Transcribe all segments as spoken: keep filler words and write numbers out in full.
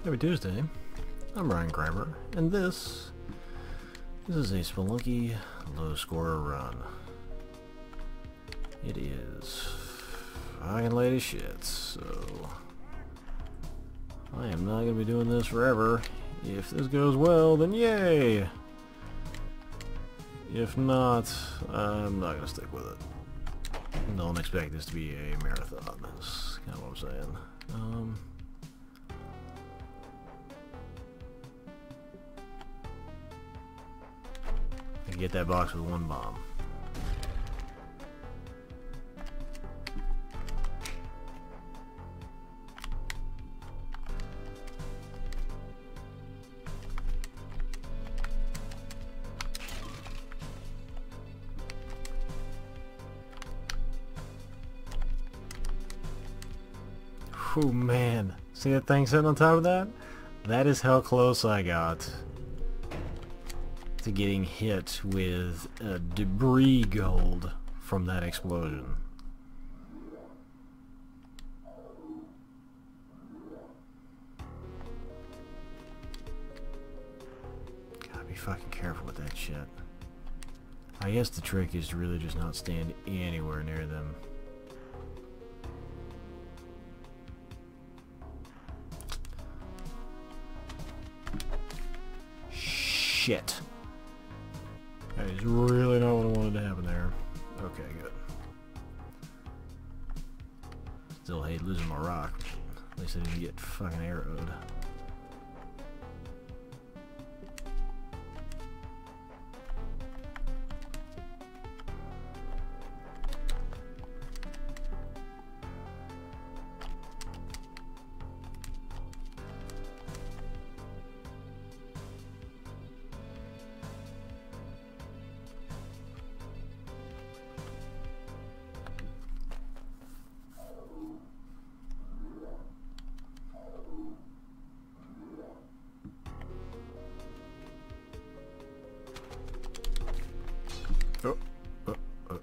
Happy Tuesday. I'm Ryan Kramer, and this, this is a Spelunky low scorer run. It is fucking late as shit, so I am not going to be doing this forever. If this goes well, then yay! If not, I'm not going to stick with it. Don't expect this to be a marathon, that's kind of what I'm saying. Um... I can get that box with one bomb. Oh man, see that thing sitting on top of that? That is how close I got to getting hit with uh, debris gold from that explosion. Gotta be fucking careful with that shit. I guess the trick is to really just not stand anywhere near them. Shit. That is really not what I wanted to happen there. Okay, good. Still hate losing my rock. At least I didn't get fucking arrowed. Oh, oh, oh.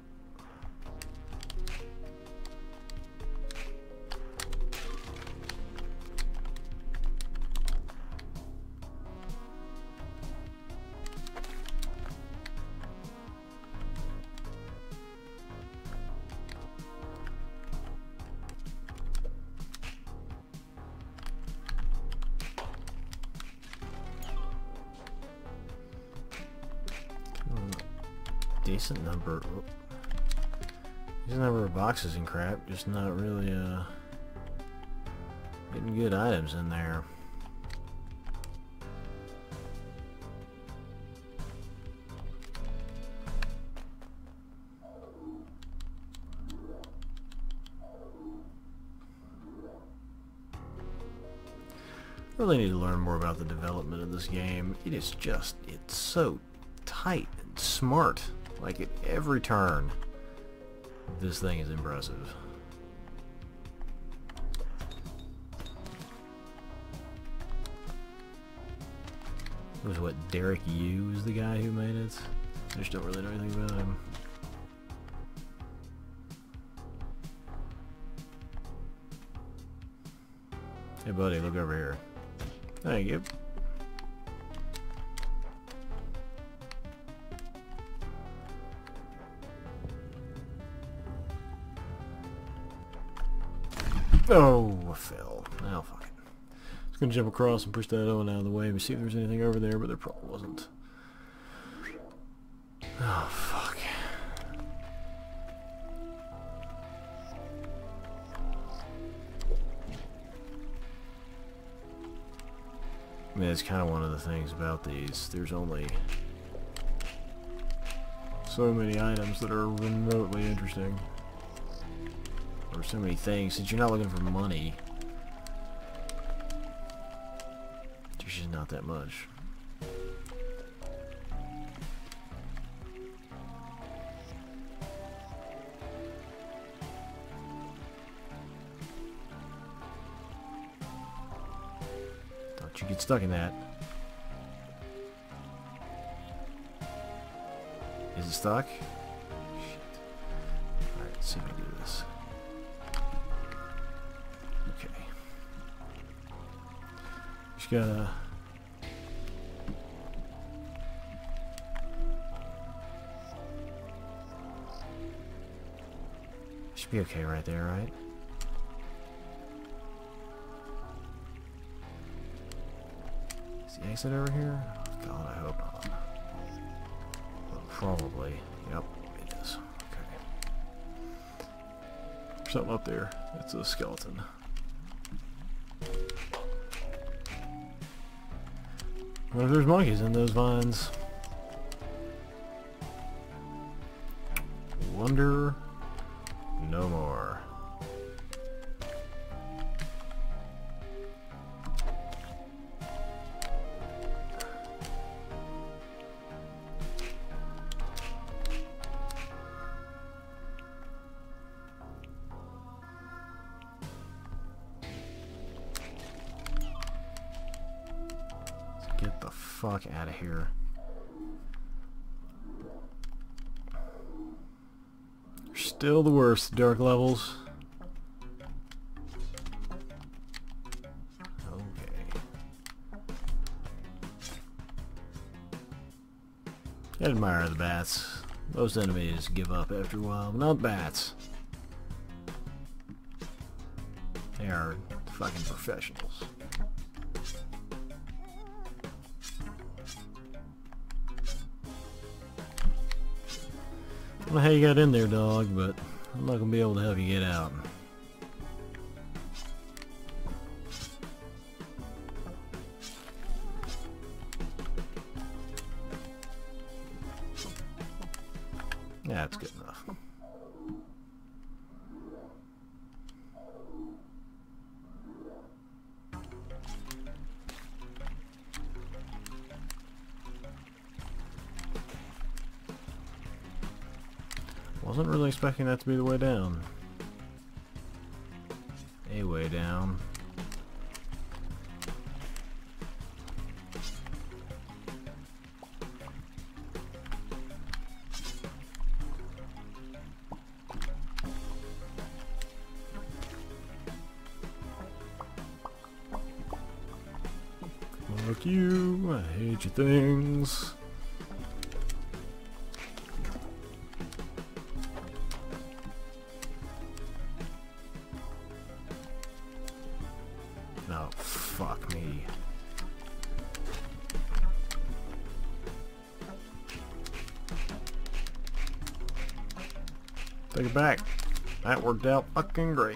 Decent number, oh. Decent number of boxes and crap, just not really uh, getting good items in there. I really need to learn more about the development of this game. It is just, it's so tight and smart. Like at every turn, this thing is impressive. It was what, Derek Yu is the guy who made it? I just don't really know anything about him. Hey buddy, look over here. Thank you. Oh, I fell. Oh, fuck it. I was gonna jump across and push that Owen out of the way and see if there was anything over there, but there probably wasn't. Oh, fuck. I mean, it's kind of one of the things about these. There's only so many items that are remotely interesting. Or so many things, since you're not looking for money, there's just not that much. Don't you get stuck in that. Is it stuck? Shit. Alright, let's see if I can do this. Just gotta... Should be okay right there, right? Is the exit over here? God, I hope not. Well, probably. Yep, it is. Okay. Something up there. It's a skeleton. What if there's monkeys in those vines? Wonder no more. Get the fuck out of here. Still the worst dark levels. Okay. I admire the bats. Most enemies give up after a while, but not bats. They are fucking professionals. I don't know how you got in there, dog, but I'm not gonna be able to help you get out. Yeah, that's good enough. Wasn't really expecting that to be the way down. A way down. Fuck you, I hate your things. Oh, fuck me. Take it back. That worked out fucking great.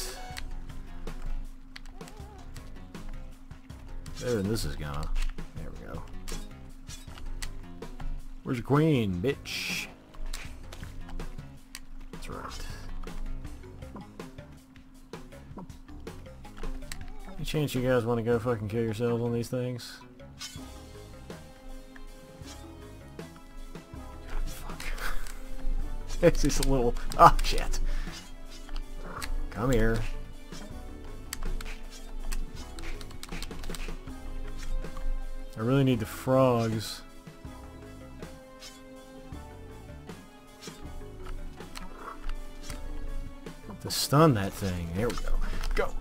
Better than this is gonna. There we go. Where's your queen, bitch? That's right. Any chance you guys want to go fucking kill yourselves on these things? God, fuck. It's just a little... Oh, shit. Come here. I really need the frogs. To stun that thing. There we go. Go!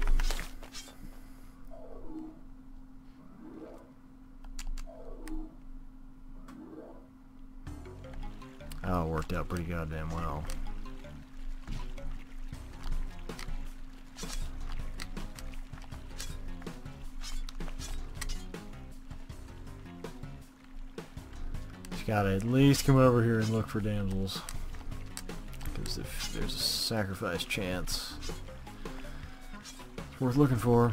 Oh, it worked out pretty goddamn well. Just gotta at least come over here and look for damsels. Because if there's a sacrifice chance, it's worth looking for.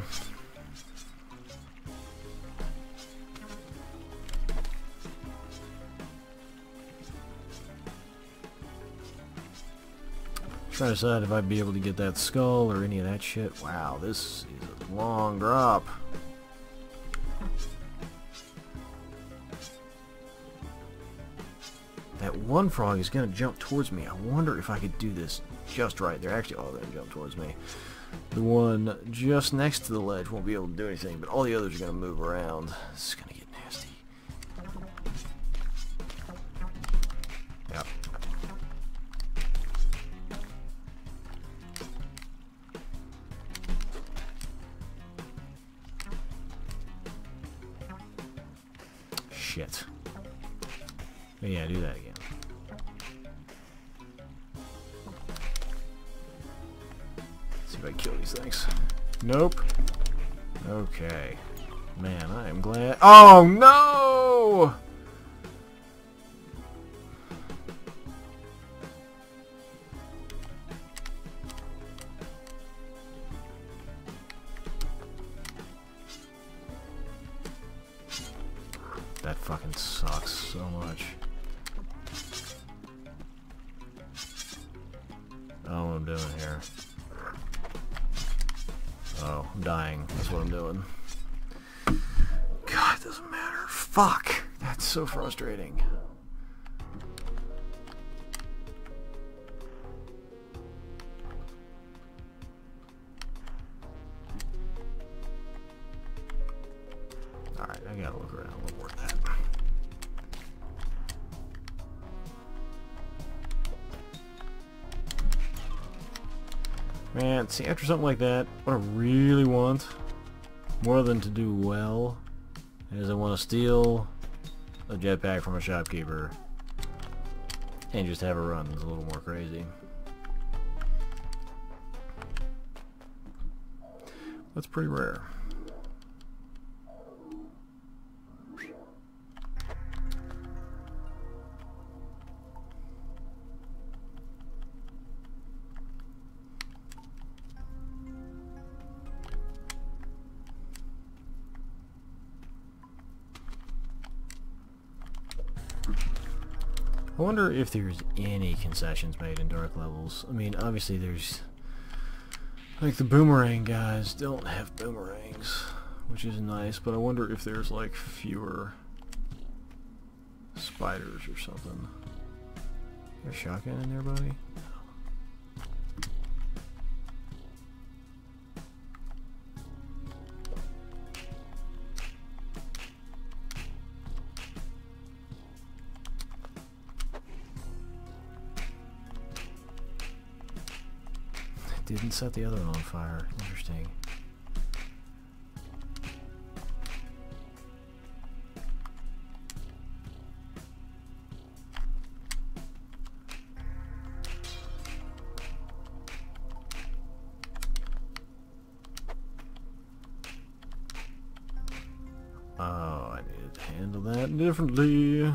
Trying to decide if I'd be able to get that skull or any of that shit. Wow, this is a long drop. That one frog is going to jump towards me. I wonder if I could do this just right. They're actually all going to jump towards me. The one just next to the ledge won't be able to do anything, but all the others are going to move around. This is going to get nasty. Yep. shit. But yeah, do that again. Let's see if I can kill these things. Nope. Okay. Man, I am glad. Oh no! That fucking sucks so much. I don't know what I'm doing here. Oh, I'm dying. That's what I'm doing. God, it doesn't matter. Fuck! That's so frustrating. Alright, I gotta look around a little more than that. Man, see, after something like that, what I really want, more than to do well, is I want to steal a jetpack from a shopkeeper and just have a run that's a little more crazy. That's pretty rare. I wonder if there's any concessions made in Dark Levels. I mean, obviously there's... like, the boomerang guys don't have boomerangs, which is nice, but I wonder if there's, like, fewer spiders or something. Is there a shotgun in there, buddy? Didn't set the other one on fire. Interesting. Oh, I needed to handle that differently.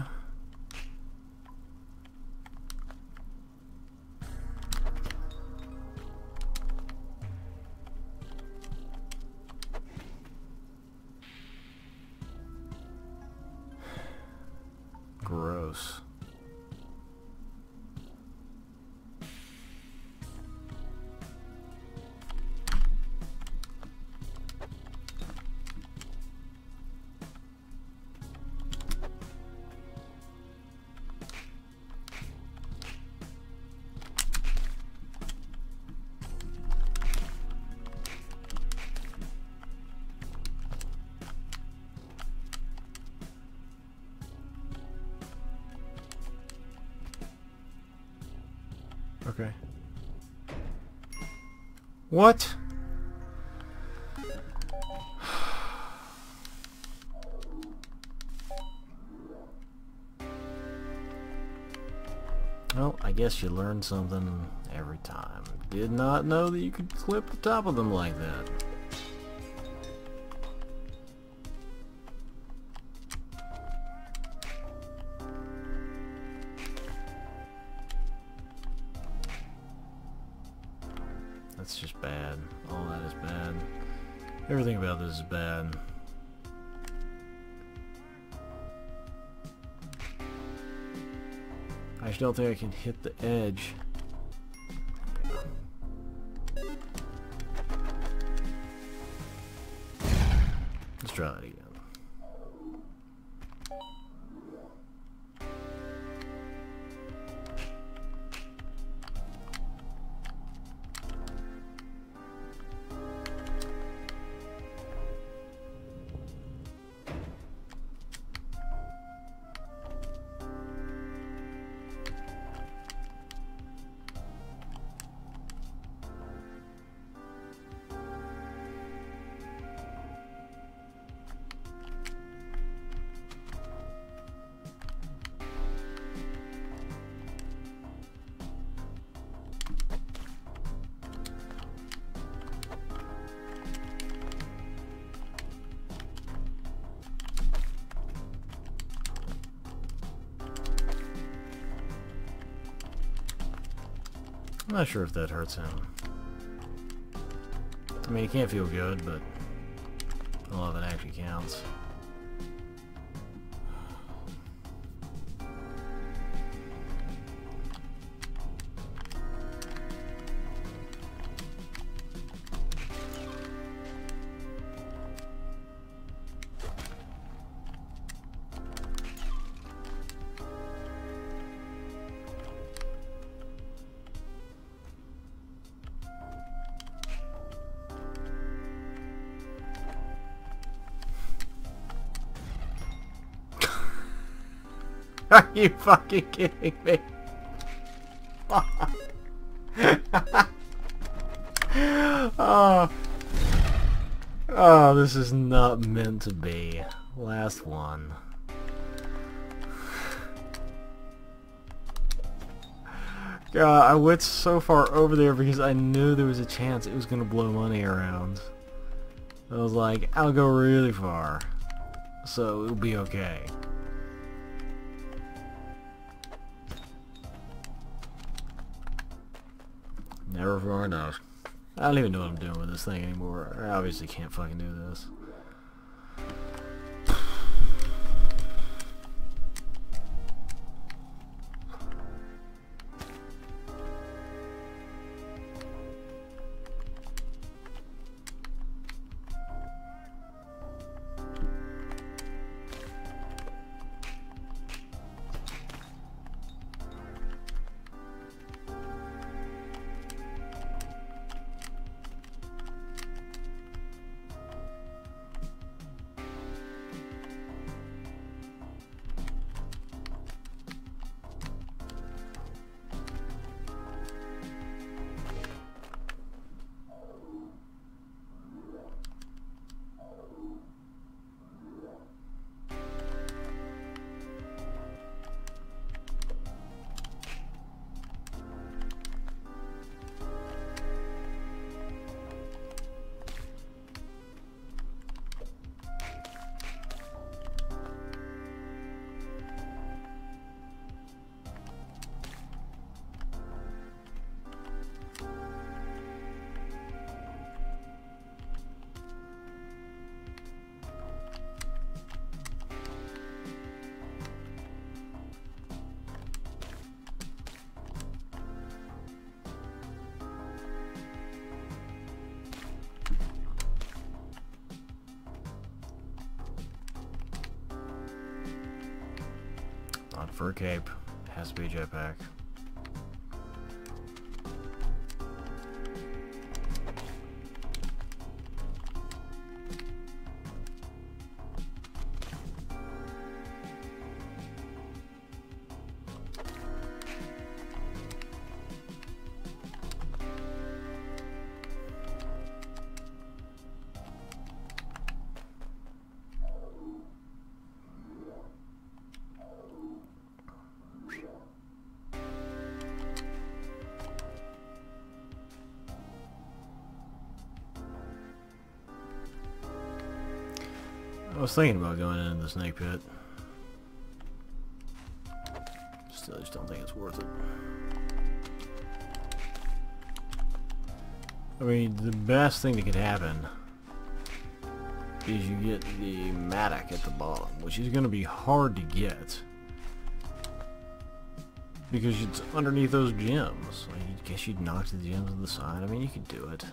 Gross. Okay. What? Well, I guess you learn something every time. Did not know that you could clip the top of them like that. That's just bad. All that is bad. Everything about this is bad. I just don't think I can hit the edge. Let's try that again. I'm not sure if that hurts him. I mean, he can't feel good, but a lot of it actually counts. Are you fucking kidding me? Oh. Oh, this is not meant to be. Last one. God, I went so far over there because I knew there was a chance it was gonna blow money around. I was like, I'll go really far, so it'll be okay. Never far enough. I don't even know what I'm doing with this thing anymore. I obviously can't fucking do this. Not for a cape. Has to be a jetpack. I was thinking about going into the snake pit. Still, I just don't think it's worth it. I mean, the best thing that could happen is you get the Matic at the bottom, which is going to be hard to get because it's underneath those gems. I guess you'd knock the gems on the side. I mean, you could do it.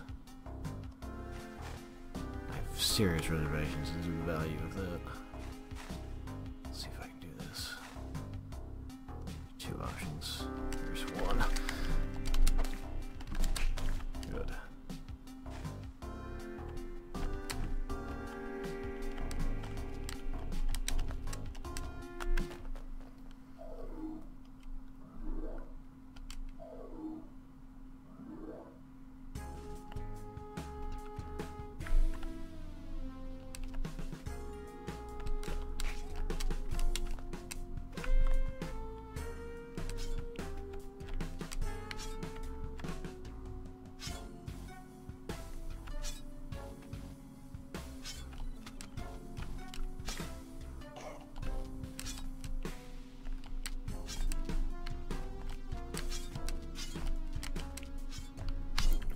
Serious reservations as to the value of that. Let's see if I can do this. Two options. Here's one. Good.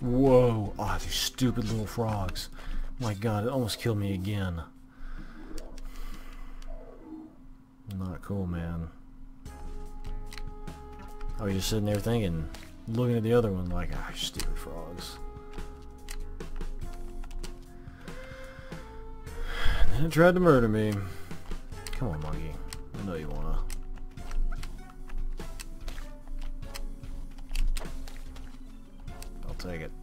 Whoa. Ah, oh, these stupid little frogs. My god, it almost killed me again. Not cool, man. Oh, you're just sitting there thinking, looking at the other one like, ah, stupid frogs. And then it tried to murder me. Come on, monkey. I know you wanna. I'll take it.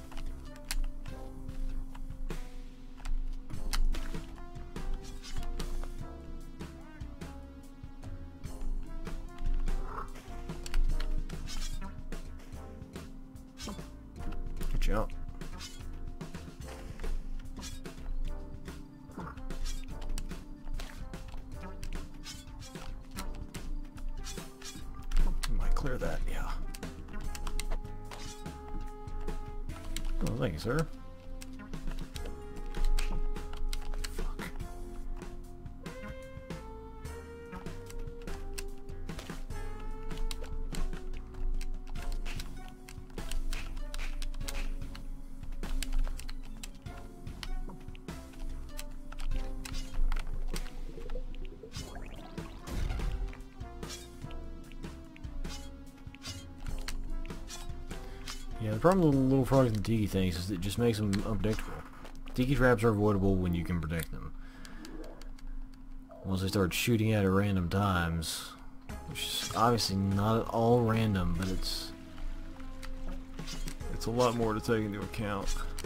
Good job. Might clear that, yeah. Oh, thank you, sir. Fuck. Yeah, the problem with the little frogs and tiki things is it just makes them unpredictable. Tiki traps are avoidable when you can predict them. Once they start shooting at at random times, which is obviously not at all random, but it's it's a lot more to take into account.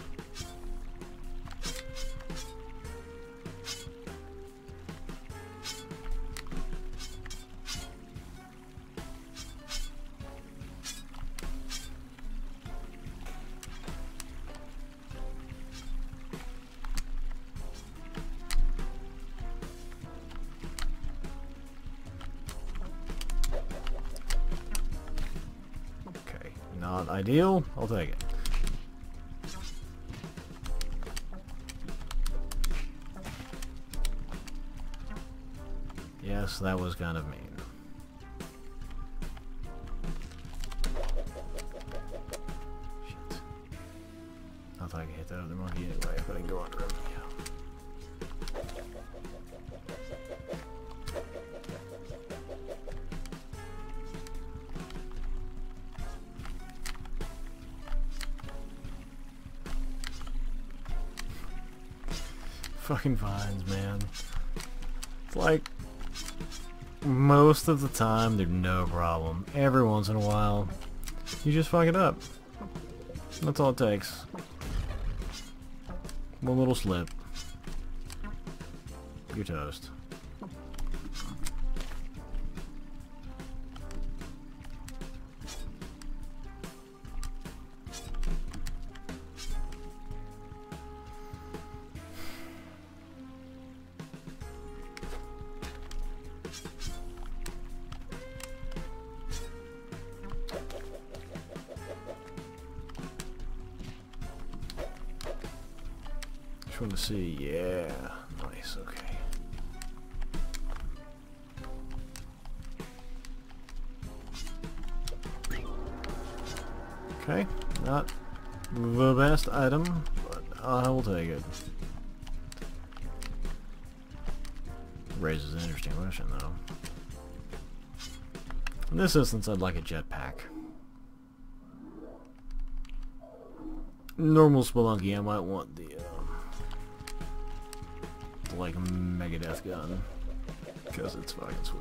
Not ideal, I'll take it. Yes, that was kind of mean. Shit. I thought I could hit that other monkey anyway, if I can go under him. Yeah. Fucking vines, man. It's like most of the time they're no problem. Every once in a while, you just fuck it up. That's all it takes. One little slip. You're toast. Just want to see, yeah, nice, okay. Okay, not the best item, but I will take it. Raises an interesting question, though. In this instance, I'd like a jetpack. Normal Spelunky, I might want the, uh, the like, Megadeth gun, because it's fucking sweet.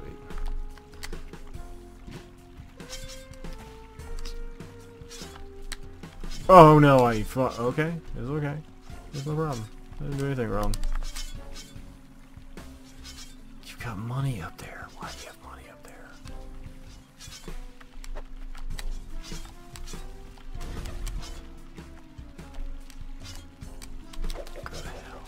Oh no, I fu- okay, it's okay. There's no problem. I didn't do anything wrong. You've got money up there. Why do you have money up there? Go to hell.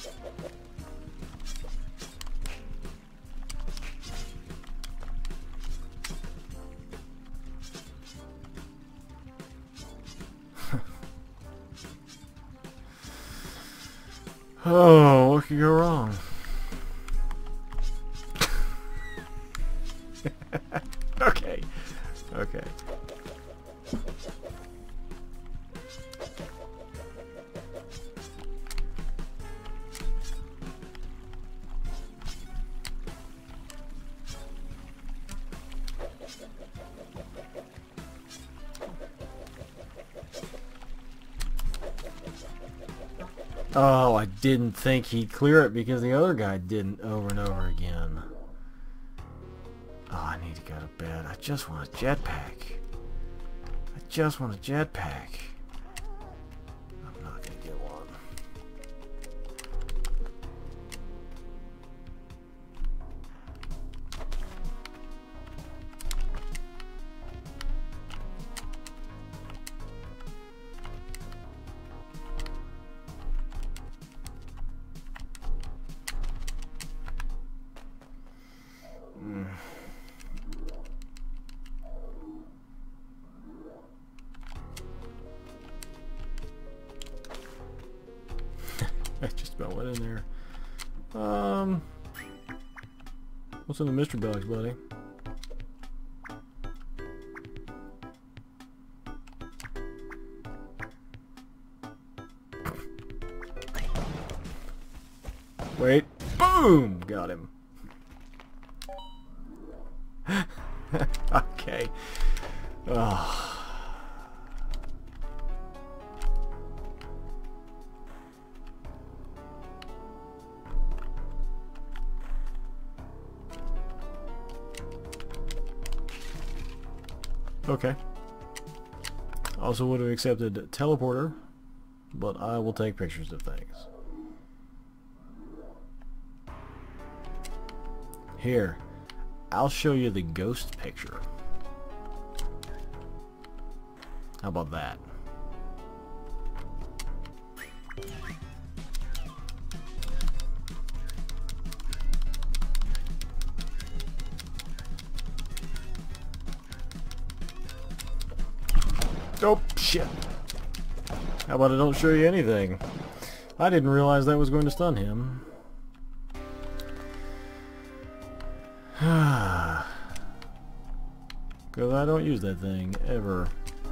Oh, what could go wrong? Okay. Okay. Oh, I didn't think he'd clear it because the other guy didn't over and over again. Oh, I need to go to bed. I just want a jetpack. I just want a jetpack. I'm not gonna get one. Mm. I just about went in there. Um, what's in the mystery box, buddy? Wait. Boom! Got him. Okay. Oh. Okay. Also would have accepted teleporter, but I will take pictures of things. Here, I'll show you the ghost picture. How about that? Oh, shit. How about I don't show you anything? I didn't realize that was going to stun him. Because I don't use that thing, ever.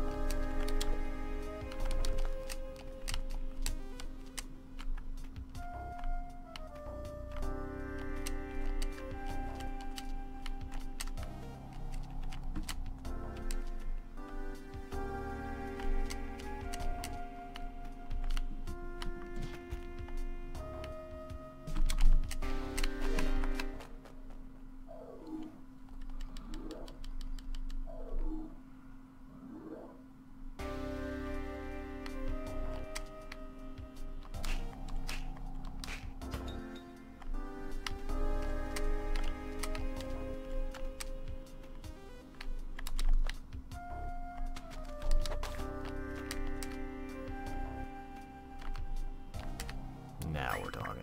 Now we're talking.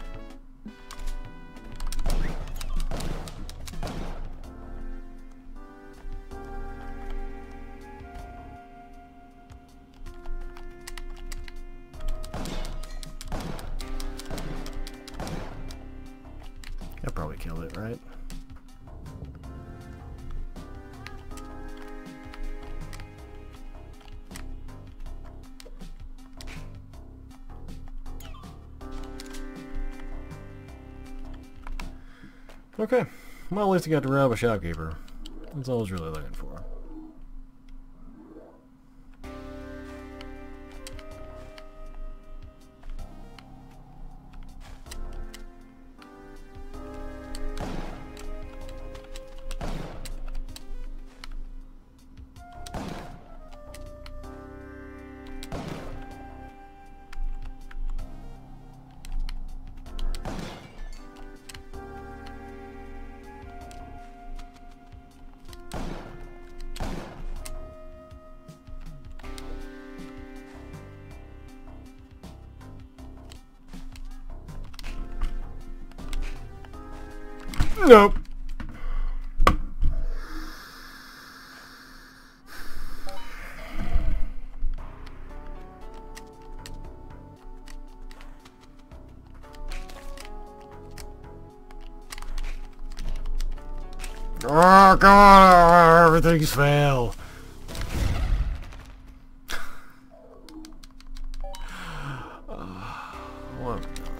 That probably killed it, right? Okay, well at least I got to rob a shopkeeper. That's all I was really looking for. Nope. Oh god, everything's fail. What have I done?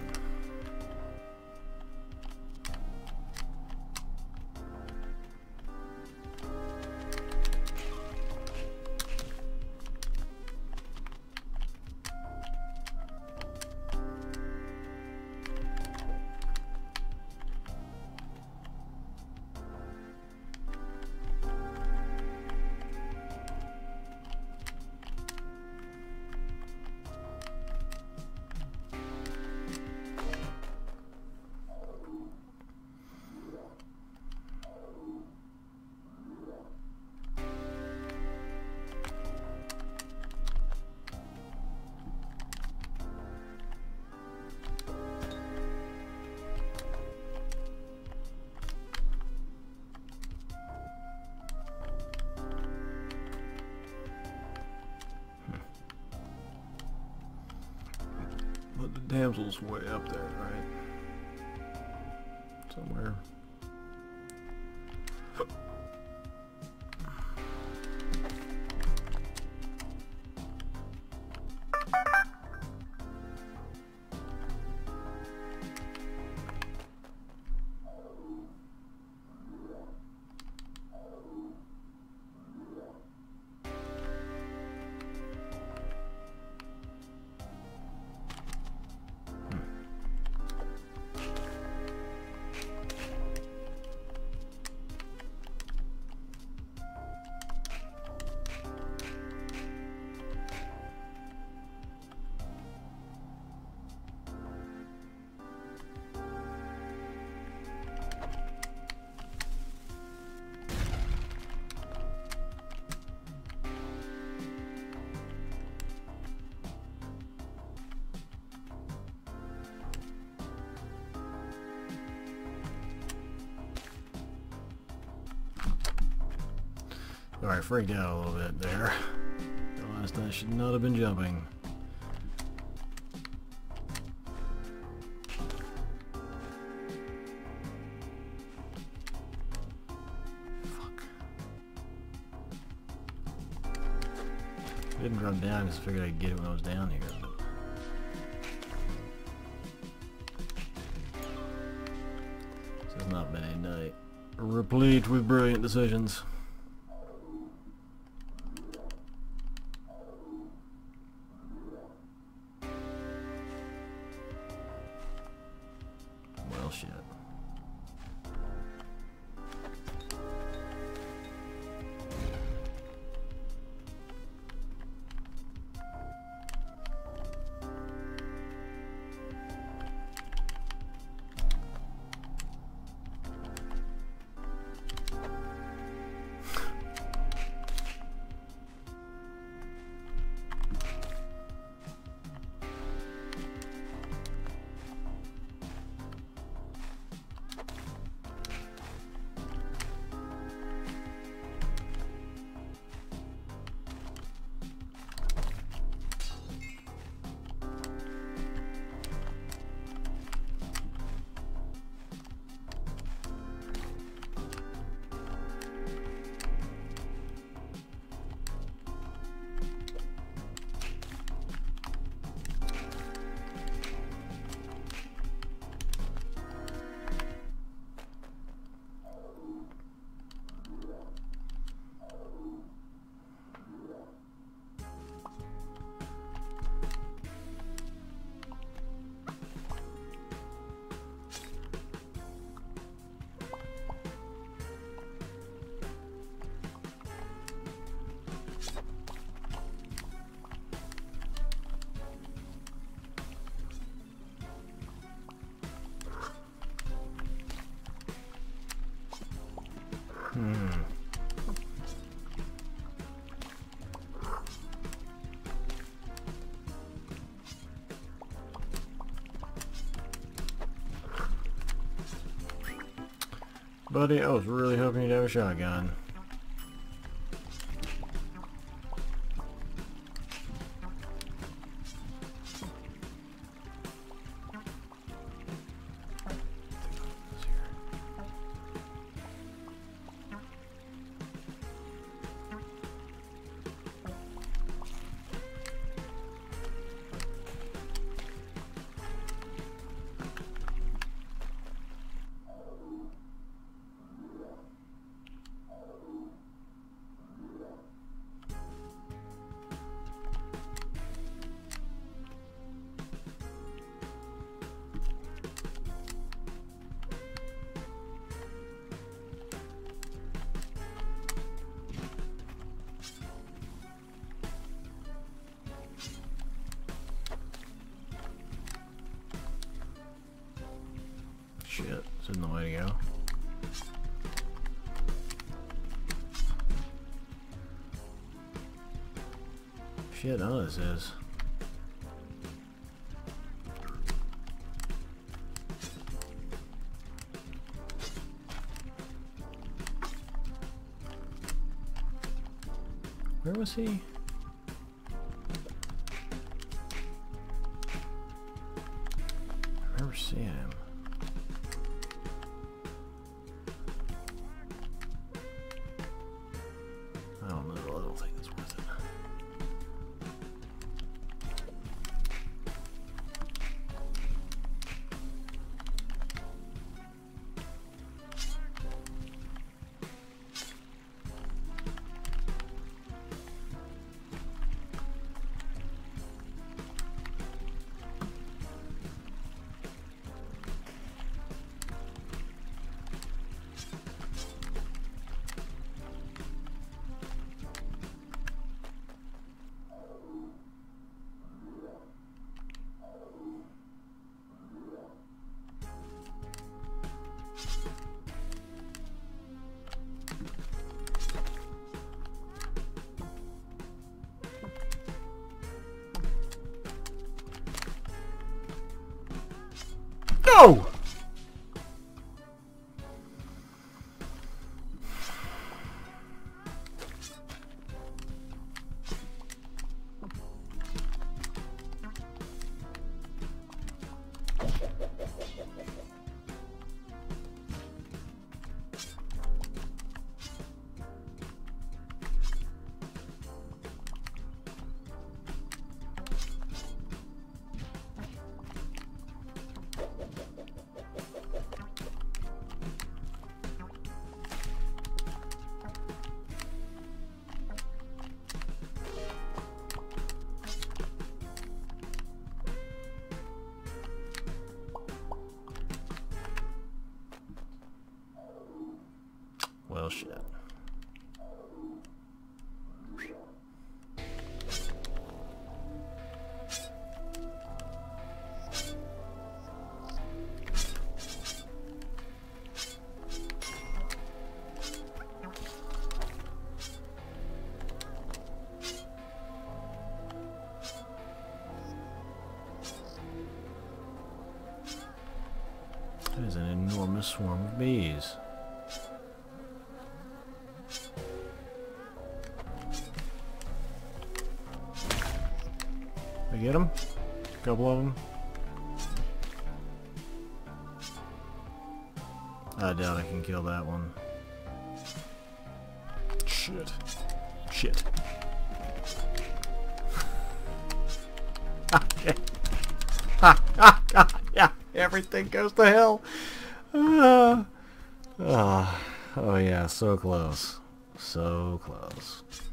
damsel's way up there, right? Somewhere. Alright, freaked out a little bit there. Realized I should not have been jumping. Fuck. I didn't drop down because I figured I'd get it when I was down here. But this has not been a night replete with brilliant decisions. Well, shit. Hmm. Buddy, I was really hoping you'd have a shotgun. Shit, this isn't the way to go. Shit, none of this is. Where was he? him. I don't know. I don't think it's worth it. Go! Well, shit. That is an enormous swarm of bees. I get them? A couple of them? I doubt I can kill that one. Shit. Shit. Okay. Ha, ha, ha, yeah, everything goes to hell. Uh, uh, oh yeah, so close. So close.